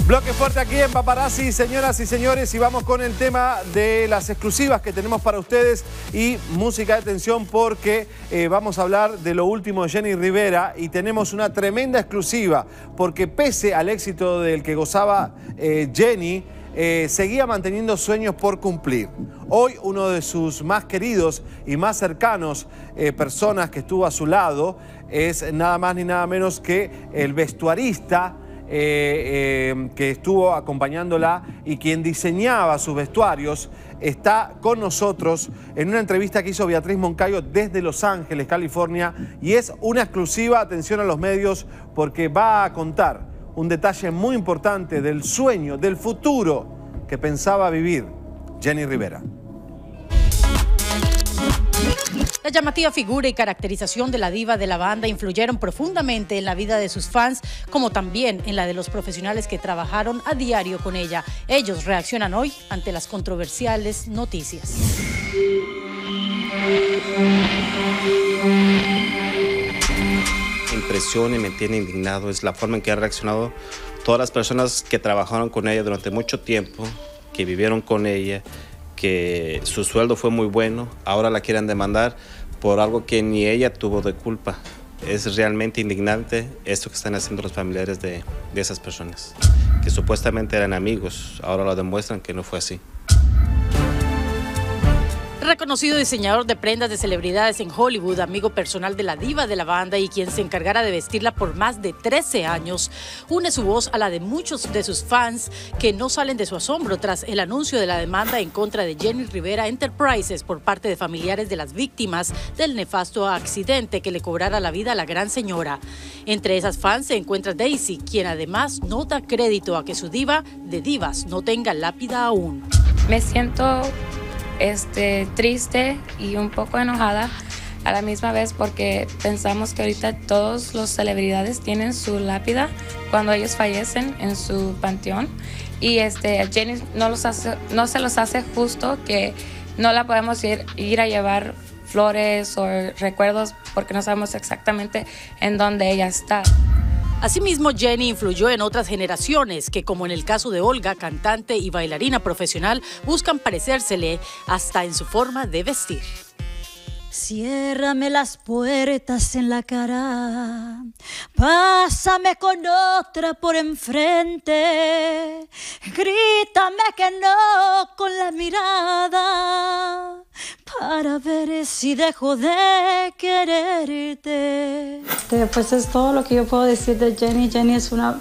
Bloque fuerte aquí en Paparazzi, señoras y señores, y vamos con el tema de las exclusivas que tenemos para ustedes y música de tensión porque vamos a hablar de lo último de Jenni Rivera y tenemos una tremenda exclusiva porque pese al éxito del que gozaba Jenni, seguía manteniendo sueños por cumplir. Hoy uno de sus más queridos y más cercanos personas que estuvo a su lado es nada más ni nada menos que el vestuarista que estuvo acompañándola y quien diseñaba sus vestuarios, está con nosotros en una entrevista que hizo Beatriz Moncayo desde Los Ángeles, California, y es una exclusiva, atención a los medios, porque va a contar un detalle muy importante del sueño, del futuro que pensaba vivir Jenni Rivera. La llamativa figura y caracterización de la diva de la banda influyeron profundamente en la vida de sus fans, como también en la de los profesionales que trabajaron a diario con ella. Ellos reaccionan hoy ante las controversiales noticias. Me impresiona y me tiene indignado es la forma en que han reaccionado todas las personas que trabajaron con ella durante mucho tiempo, que vivieron con ella, que su sueldo fue muy bueno, ahora la quieren demandar por algo que ni ella tuvo de culpa. Es realmente indignante esto que están haciendo los familiares de esas personas, que supuestamente eran amigos, ahora lo demuestran que no fue así. Reconocido diseñador de prendas de celebridades en Hollywood, amigo personal de la diva de la banda y quien se encargara de vestirla por más de 13 años, une su voz a la de muchos de sus fans que no salen de su asombro tras el anuncio de la demanda en contra de Jenni Rivera Enterprises por parte de familiares de las víctimas del nefasto accidente que le cobrara la vida a la gran señora. Entre esas fans se encuentra Daisy, quien además no da crédito a que su diva de divas no tenga lápida aún. Me siento triste y un poco enojada a la misma vez porque pensamos que ahorita todas las celebridades tienen su lápida cuando ellos fallecen en su panteón y Jenni no se los hace justo que no la podemos ir a llevar flores o recuerdos porque no sabemos exactamente en dónde ella está. Asimismo, Jenni influyó en otras generaciones que, como en el caso de Olga, cantante y bailarina profesional, buscan parecérsele hasta en su forma de vestir. Ciérrame las puertas en la cara, pásame con otra por enfrente, grítame que no con la mirada, para ver si dejo de quererte. Pues es todo lo que yo puedo decir de Jenni. Jenni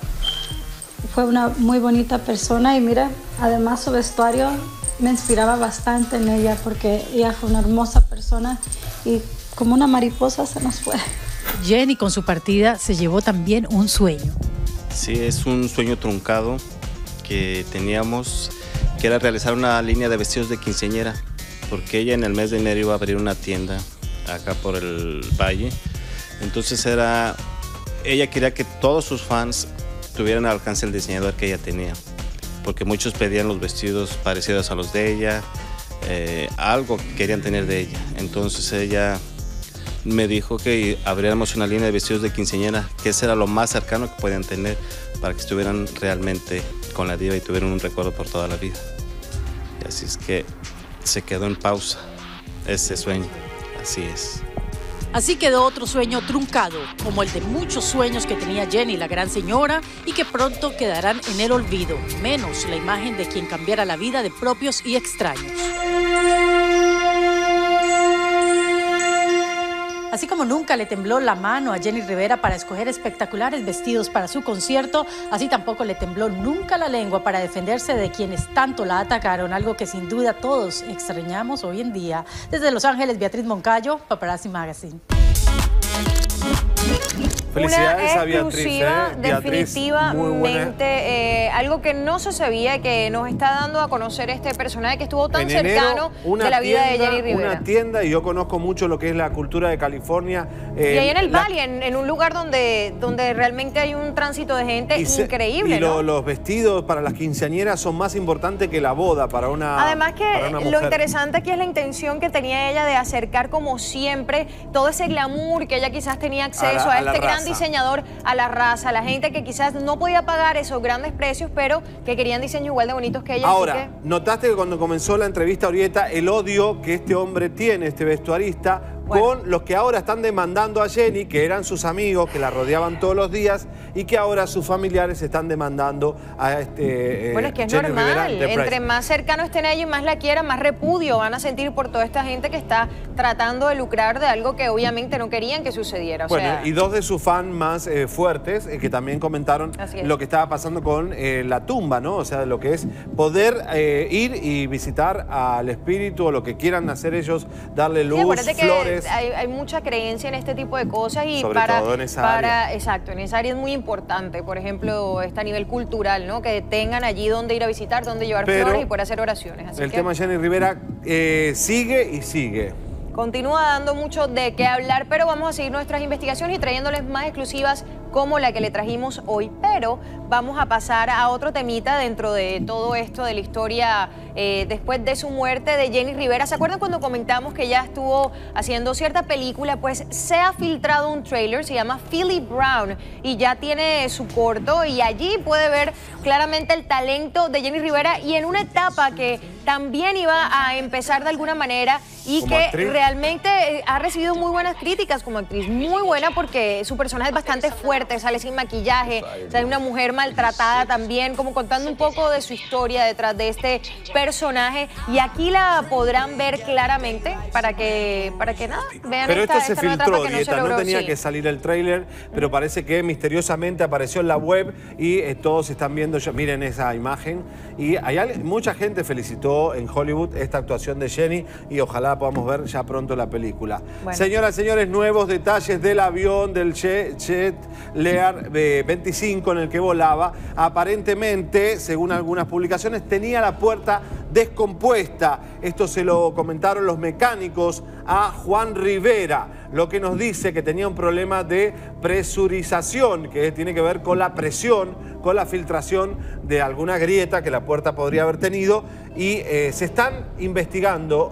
fue una muy bonita persona y mira, además su vestuario me inspiraba bastante en ella porque ella fue una hermosa persona y como una mariposa se nos fue. Jenni con su partida se llevó también un sueño. Sí, es un sueño truncado que teníamos, que era realizar una línea de vestidos de quinceañera, porque ella en el mes de enero iba a abrir una tienda acá por el valle. Entonces ella quería que todos sus fans tuvieran al alcance el diseñador que ella tenía, porque muchos pedían los vestidos parecidos a los de ella, algo que querían tener de ella. Entonces ella me dijo que abriéramos una línea de vestidos de quinceañera, que ese era lo más cercano que podían tener para que estuvieran realmente con la diva y tuvieran un recuerdo por toda la vida. Y así es que se quedó en pausa ese sueño, así es. Así quedó otro sueño truncado, como el de muchos sueños que tenía Jenni, la gran señora, y que pronto quedarán en el olvido, menos la imagen de quien cambiara la vida de propios y extraños. Así como nunca le tembló la mano a Jenni Rivera para escoger espectaculares vestidos para su concierto, así tampoco le tembló nunca la lengua para defenderse de quienes tanto la atacaron, algo que sin duda todos extrañamos hoy en día. Desde Los Ángeles, Beatriz Moncayo, Paparazzi Magazine. Felicidades una a Beatriz, exclusiva, Beatriz, definitivamente, algo que no se sabía, que nos está dando a conocer este personaje que estuvo tan cercano de la vida de Jenni Rivera. Una tienda, y yo conozco mucho lo que es la cultura de California. Y ahí en el Valle, en un lugar donde realmente hay un tránsito de gente increíble, ¿no? Los vestidos para las quinceañeras son más importantes que la boda para una Además que mujer. lo interesante aquí es la intención que tenía ella de acercar como siempre todo ese glamour que ella quizás tenía acceso a este gran diseñador a la raza, a la gente que quizás no podía pagar esos grandes precios, pero que querían diseños igual de bonitos que ella. Ahora, ¿notaste que cuando comenzó la entrevista, Orieta, el odio que este hombre tiene, este vestuarista, con los que ahora están demandando a Jenny, que eran sus amigos, que la rodeaban todos los días, y que ahora sus familiares están demandando a este bueno, es que es Jenny normal. Rivera Entre más cercano estén a ella y más la quieran, más repudio van a sentir por toda esta gente que está tratando de lucrar de algo que obviamente no querían que sucediera. Bueno, y dos de sus fans más fuertes, que también comentaron lo que estaba pasando con la tumba, ¿no? O sea, lo que es poder ir y visitar al espíritu o lo que quieran hacer ellos, darle luz, flores. Hay mucha creencia en este tipo de cosas y sobre todo en esa área. Exacto, en esa área es muy importante, por ejemplo, a nivel cultural, ¿no? Que tengan allí donde ir a visitar, donde llevar flores y poder hacer oraciones. Así el tema Jenny Rivera sigue y sigue. Continúa dando mucho de qué hablar, pero vamos a seguir nuestras investigaciones y trayéndoles más exclusivas como la que le trajimos hoy. Pero vamos a pasar a otro temita dentro de todo esto de la historia después de su muerte de Jenny Rivera. ¿Se acuerdan cuando comentamos que ella estuvo haciendo cierta película? Pues se ha filtrado un tráiler, se llama Philly Brown y ya tiene su corto y allí puede ver claramente el talento de Jenny Rivera y en una etapa que también iba a empezar de alguna manera y que realmente ha recibido muy buenas críticas como actriz, muy buena porque su personaje es bastante fuerte, sale sin maquillaje, sale una mujer maltratada también, como contando un poco de su historia detrás de este personaje y aquí la podrán ver claramente para que nada, vean pero esta esto se nueva filtró, etapa que no tenía que salir el tráiler, pero parece que misteriosamente apareció en la web y todos están viendo, miren esa imagen y mucha gente felicitó en Hollywood esta actuación de Jenny y ojalá podamos ver ya pronto la película. Bueno. Señoras y señores, nuevos detalles del avión del Jet Lear 25 en el que volaba. Aparentemente, según algunas publicaciones, tenía la puerta descompuesta. Esto se lo comentaron los mecánicos a Juan Rivera, lo que nos dice que tenía un problema de presurización, que tiene que ver con la presión, con la filtración de alguna grieta que la puerta podría haber tenido y se están investigando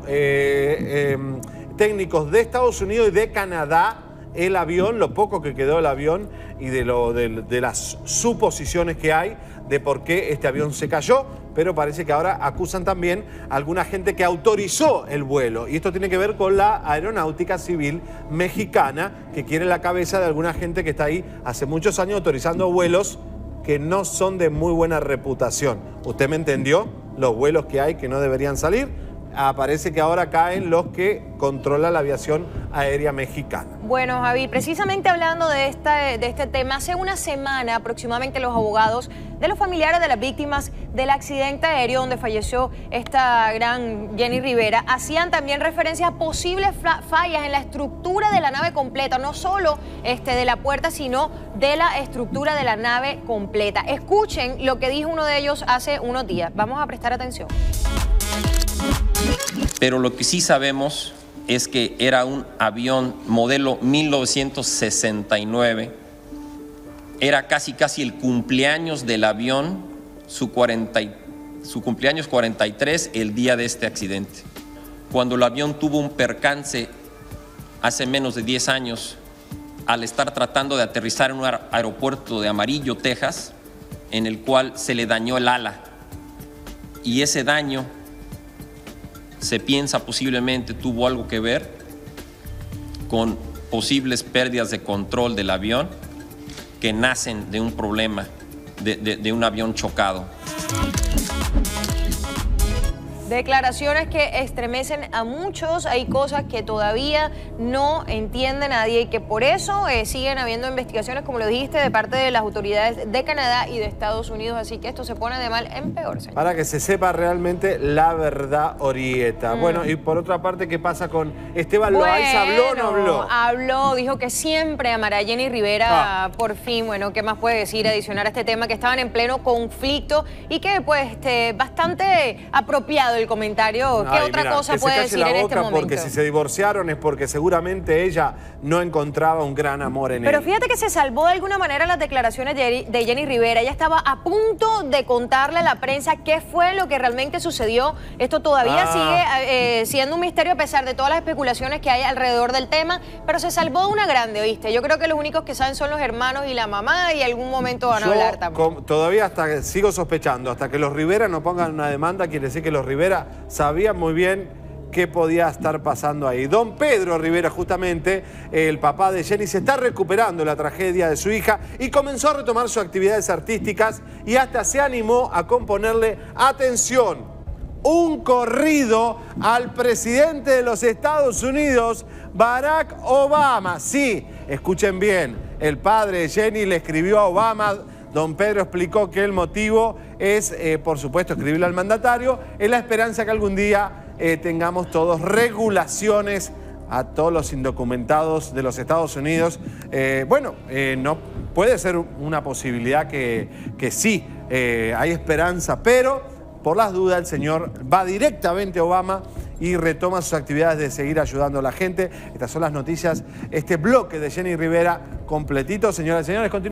técnicos de Estados Unidos y de Canadá el avión, lo poco que quedó del avión y de las suposiciones que hay de por qué este avión se cayó, pero parece que ahora acusan también a alguna gente que autorizó el vuelo. Y esto tiene que ver con la Aeronáutica Civil Mexicana, que quiere la cabeza de alguna gente que está ahí hace muchos años autorizando vuelos que no son de muy buena reputación. ¿Usted me entendió? Los vuelos que hay que no deberían salir. Parece que ahora caen los que controla la aviación aérea mexicana. Bueno, Javi, precisamente hablando de este tema, hace una semana aproximadamente los abogados de los familiares de las víctimas del accidente aéreo donde falleció esta gran Jenny Rivera hacían también referencia a posibles fallas en la estructura de la nave completa, no solo de la puerta, sino de la estructura de la nave completa. Escuchen lo que dijo uno de ellos hace unos días. Vamos a prestar atención. Pero lo que sí sabemos es que era un avión modelo 1969. Era casi el cumpleaños del avión, su cumpleaños 43, el día de este accidente. Cuando el avión tuvo un percance hace menos de 10 años, al estar tratando de aterrizar en un aeropuerto de Amarillo, Texas, en el cual se le dañó el ala. Y ese daño se piensa posiblemente tuvo algo que ver con posibles pérdidas de control del avión que nacen de un problema de un avión chocado. Declaraciones que estremecen a muchos, hay cosas que todavía no entiende nadie y que por eso siguen habiendo investigaciones, como lo dijiste, de parte de las autoridades de Canadá y de Estados Unidos, así que esto se pone de mal en peor, señor. Para que se sepa realmente la verdad, Orieta. Bueno, y por otra parte, ¿qué pasa con Esteban Loaiza? ¿Habló o no habló? Habló, dijo que siempre amará a Jenny Rivera, por fin. Bueno, ¿qué más puede decir? Adicionar a este tema que estaban en pleno conflicto y que pues bastante apropiado exagerado el comentario. ¿Qué otra cosa puede decir en este momento? Porque si se divorciaron es porque seguramente ella no encontraba un gran amor en él. Pero fíjate que se salvó de alguna manera las declaraciones de Jenny Rivera. Ella estaba a punto de contarle a la prensa qué fue lo que realmente sucedió. Esto todavía sigue siendo un misterio a pesar de todas las especulaciones que hay alrededor del tema, pero se salvó de una grande, ¿oíste? Yo creo que los únicos que saben son los hermanos y la mamá y algún momento van a hablar también. Todavía sigo sospechando, hasta que los Rivera no pongan una demanda, quiere decir que los Rivera sabían muy bien qué podía estar pasando ahí. Don Pedro Rivera, justamente, el papá de Jenny, se está recuperando de la tragedia de su hija y comenzó a retomar sus actividades artísticas y hasta se animó a componerle, atención, un corrido al presidente de los Estados Unidos, Barack Obama. Sí, escuchen bien, el padre de Jenny le escribió a Obama. Don Pedro explicó que el motivo es, por supuesto, escribirle al mandatario en la esperanza que algún día tengamos todos regulaciones a todos los indocumentados de los Estados Unidos. No puede ser una posibilidad que sí, hay esperanza, pero por las dudas el señor va directamente a Obama y retoma sus actividades de seguir ayudando a la gente. Estas son las noticias, este bloque de Jenny Rivera completito. Señoras y señores, continúen.